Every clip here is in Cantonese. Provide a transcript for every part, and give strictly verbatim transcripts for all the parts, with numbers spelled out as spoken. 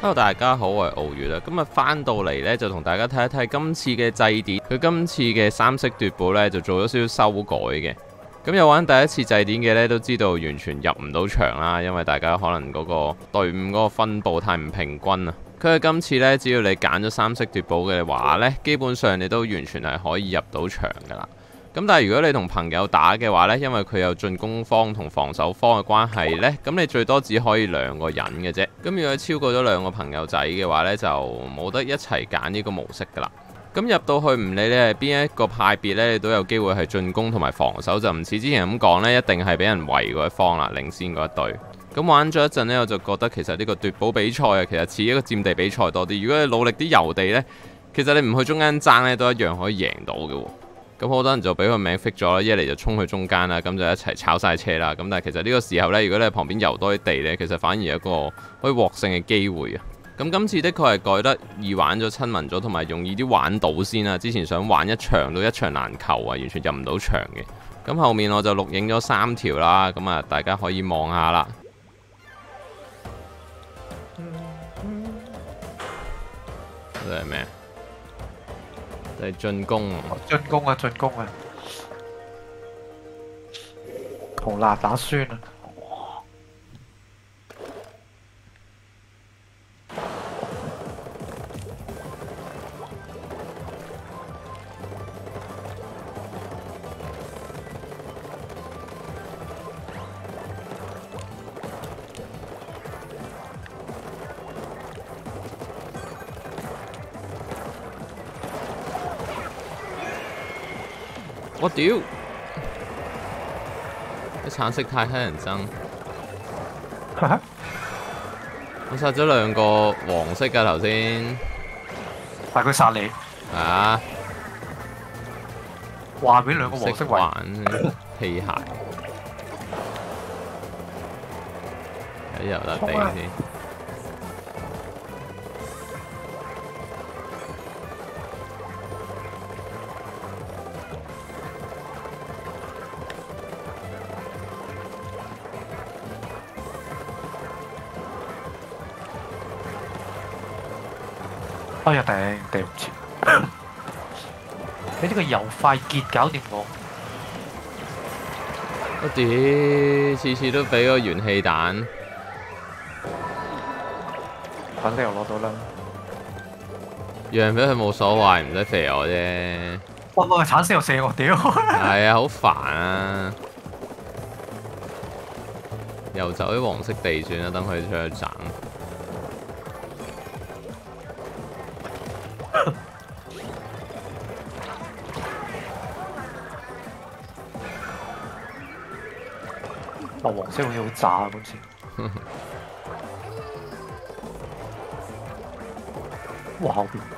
Hello 大家好，我係傲月啦。今日翻到嚟呢，就同大家睇一睇今次嘅祭典。佢今次嘅三色奪寶呢，就做咗少少修改嘅。咁有玩第一次祭典嘅呢，都知道完全入唔到場啦，因為大家可能嗰個隊伍嗰個分佈太唔平均啊。佢係今次呢，只要你揀咗三色奪寶嘅話呢，基本上你都完全係可以入到場噶啦。咁但係如果你同朋友打嘅話呢，因為佢有進攻方同防守方嘅關係呢，咁你最多只可以兩個人嘅啫。咁如果超過咗兩個朋友仔嘅話呢，就冇得一齊揀呢個模式噶啦。咁入到去唔理你係邊一個派別呢，你都有機會係進攻同埋防守，就唔似之前咁講呢，一定係俾人圍嗰一方啦，領先嗰一隊。咁玩咗一陣呢，我就覺得其實呢個奪寶比賽啊，其實似一個佔地比賽多啲。如果你努力啲遊地呢，其實你唔去中間爭呢，都一樣可以贏到嘅喎。咁好多人就俾個名 fit 咗啦，一嚟就衝去中間啦，咁就一齊炒晒車啦。咁但係其實呢個時候呢，如果你喺旁邊遊多啲地呢，其實反而有一個可以獲勝嘅機會啊。咁今次的確係改得易玩咗、親民咗，同埋容易啲玩到先啦。之前想玩一場都一場難求啊，完全入唔到場嘅。咁後面我就錄影咗三條啦，咁啊大家可以望下啦。呢係咩？就係進攻啊！ 進攻啊！進攻啊！同辣打酸啊！ 我屌！啲橙色太乞人憎。我殺咗兩個黃色㗎頭先。 但佢殺你。 係啊。 話俾兩個黃色圍。 玩器械。喺油笪地先。 哎呀頂，對唔住。你呢個油快傑搞掂我。 我屌，次次都俾個元氣彈。 反正又攞到啦。 讓俾佢冇所謂，唔使肥我啫。 哇哇！橙色又射我，屌！ 係啊，好煩啊！又走啲黃色地算啦，等佢出去斬。哦，黃色好似好渣啊！今次。哇！後邊。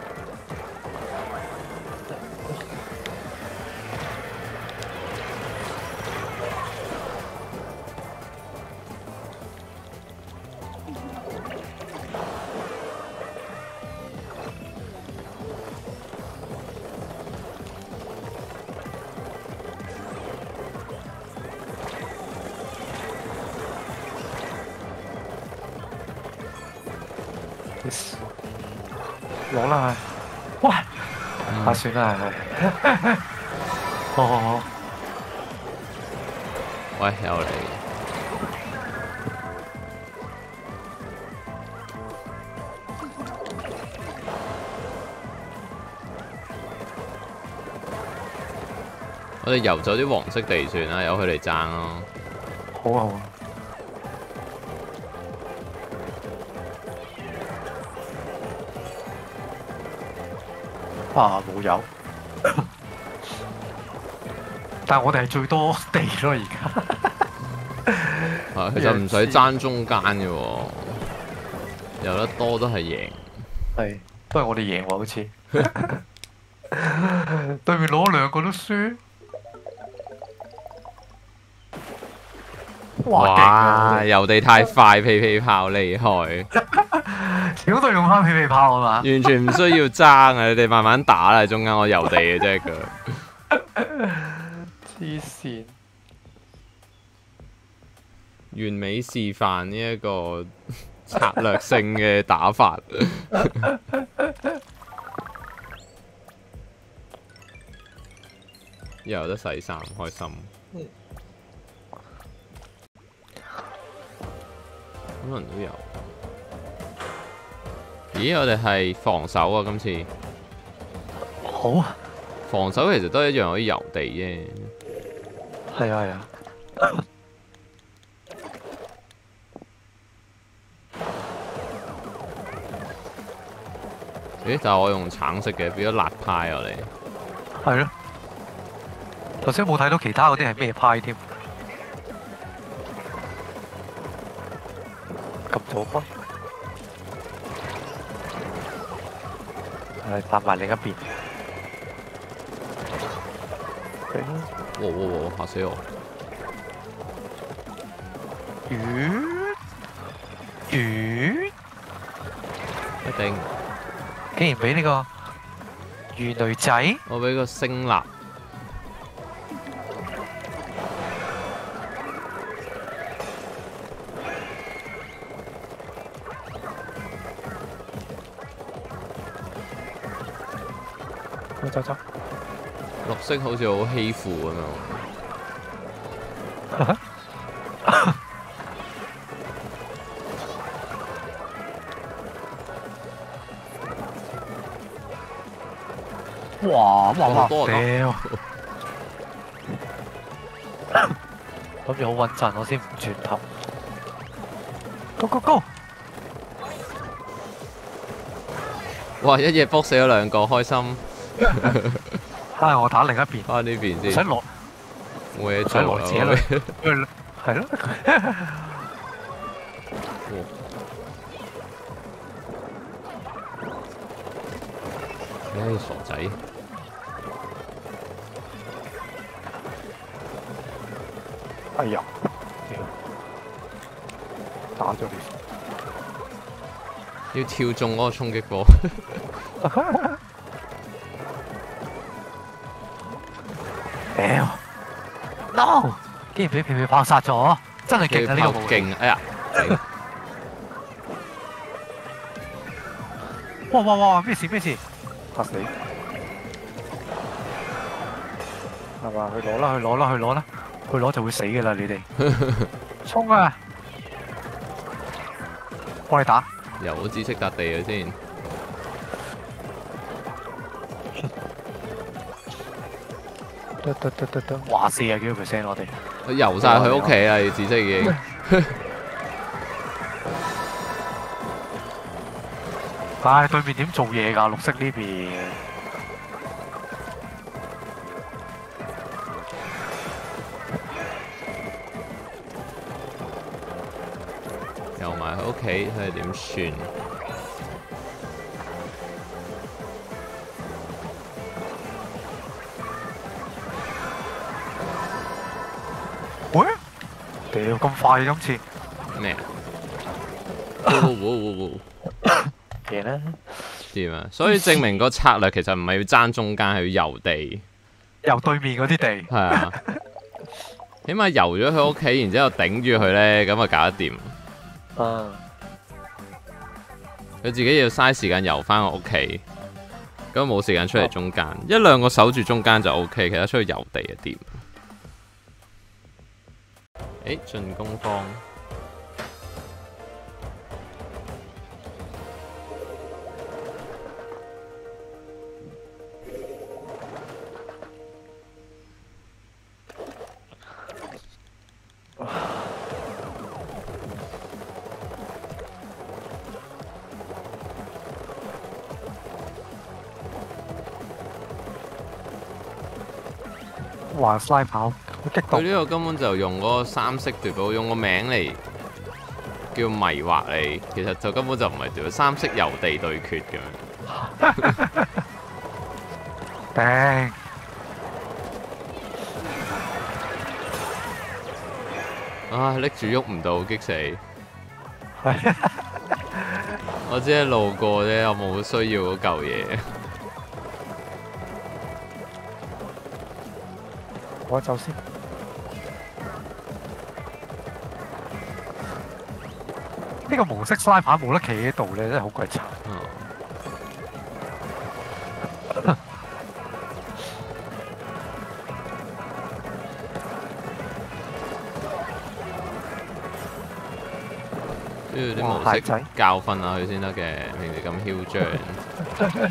攞啦，喂！啊算啦，係。好好好。 喂，又嚟。我哋遊走啲黃色地算啦，由佢哋爭咯。 好啊好啊。啊冇有，但係我哋係最多地咯而家。 係，其實唔使爭中間嘅喎，遊得多都係贏。 係，都係我哋贏喎，好似。對面攞兩個都輸。 哇！遊地太快，屁屁炮厲害。 屌都用翻屁屁炮啊嘛！ 完全唔需要爭啊！你哋慢慢打啦，中間我遊地嘅啫佢。 黐線！ 完美示範呢一個策略性嘅打法。又有得洗衫，開心。可能都有。咦，我哋係防守啊！今次好啊， 防守其實都一樣可以遊地啫。 係啊係啊。 咦？但係我用橙色嘅，變咗辣派我哋。 係咯。頭先冇睇到其他嗰啲係咩派添。咁早開。係搭埋另一邊。 哇哇哇！嚇死我！ 魚魚一定。 竟然俾呢個魚女仔， 我俾個星蠟。 走走走。 綠色好似好欺負咁樣。 哇！哇哇！ 多屌！諗住好穩陣，我先唔轉頭。Go go go！ 哇！一嘢卜死咗兩個，開心。 唉，我打另一邊。 翻呢邊先。 使落冇嘢做啦。 係咯。 唉，傻仔。 哎呀！打咗你。要跳中嗰個衝擊波。 屌 ！No！ 竟然俾皮皮炮殺咗，真係勁啊！呢個武器勁！哎呀！ 哇哇哇！咩事咩事？嚇死！係嘛？去攞啦！去攞啦！去攞啦！去攞就會死㗎啦！你哋衝啊！幫你打。 又好知識笪地嘅先。 得得得得得，哇！四十幾個 percent 我哋。 我遊晒佢屋企啦，要知識已經。 唉，對面點做嘢㗎？綠色呢邊。 遊埋佢屋企睇下點算。 喂！屌咁快今次。 咩啊？哇哇哇哇！ 贏啦！ 點啊？所以證明個策略其實唔係要爭中間，係要遊地。 遊對面嗰啲地。 係啊。起碼遊咗佢屋企，然之後頂住佢咧，咁啊搞得掂。 啊！ 佢自己要嘥時間遊翻個屋企，咁冇時間出嚟中間，一兩個守住中間就 O K，其他出去遊地就掂。誒，進攻方。 哇！拉跑，好激動。 佢呢個根本就用嗰個三色奪寶，用個名嚟叫迷惑你，其實就根本就唔係奪三色遊地對決咁樣。 頂！ 啊！拎住喐唔到，激死！我只係路過啫，我冇需要嗰嚿嘢。 我走先。 呢個模式 slide 牌冇得企喺度咧，真係好鬼慘。 哦都要啲模式教訓下佢先得嘅，平時咁囂張。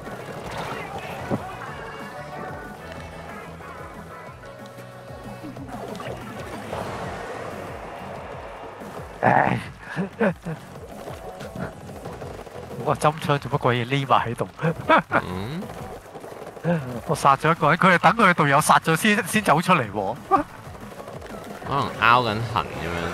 唉，我針槍做乜鬼嘢匿埋喺度？ 嗯， 我殺咗一個人，佢係等佢嘅隊友殺咗先先走出嚟喎。 可能拗緊痕咁樣。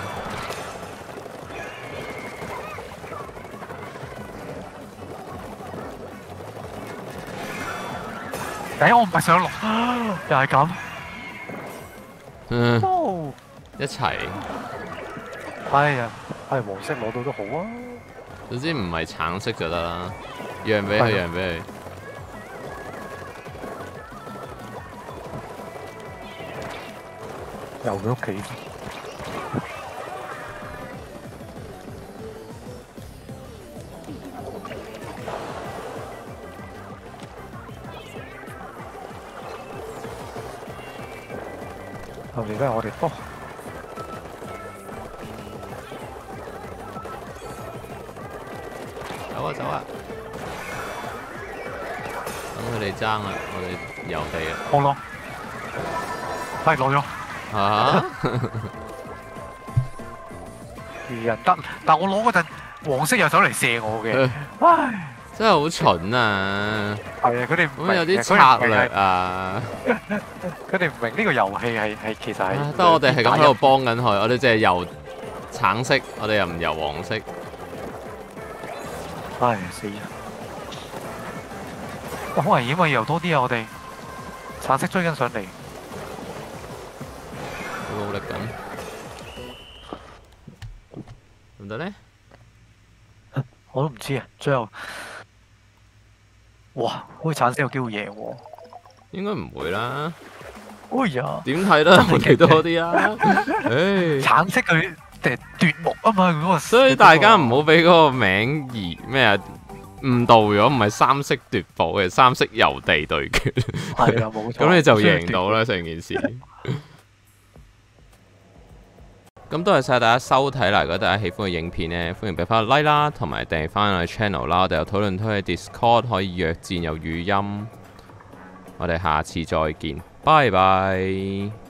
誒，我唔係上落，又係咁。 嗯， No 一齊。 哎呀，係黃色攞到都好啊。 總之唔係橙色就得啦，讓俾佢，讓俾佢。 由佢屋企。後面都係我哋波。 走啊走啊！等佢哋爭啦，我哋遊地啊！ 好咯，係攞咗。 嚇！ 魚人得，但我攞嗰陣黃色又走嚟射我嘅，唉！ 真係好蠢啊！ 係啊，佢哋唔明咁有啲策略啊！ 佢哋唔明呢個遊戲係係其實係。 得我哋係咁喺度幫緊佢，我哋淨係遊橙色，我哋又唔遊黃色。 唉，死啦！好危險啊！游多啲啊！我哋橙色追緊上嚟， 好努力緊，唔得咧？ 我都唔知啊！最後，哇！好似橙色有機會贏喎。 應該唔會啦。 哎呀！ 點睇咧？我哋多啲啊！唉， 橙色佢誒奪目啊嘛，嗰個。 所以大家唔好俾嗰個名而咩啊誤導咗，唔係三色奪寶嘅，三色遊地對決。 係啊，冇錯。 咁你就贏到啦成件事。咁多謝晒大家收睇啦！如果大家喜歡嘅影片呢，歡迎俾翻個 like 啦，同埋訂閱翻我哋 channel 啦。我哋有討論區嘅 Discord 可以約戰有語音。我哋下次再見，拜拜。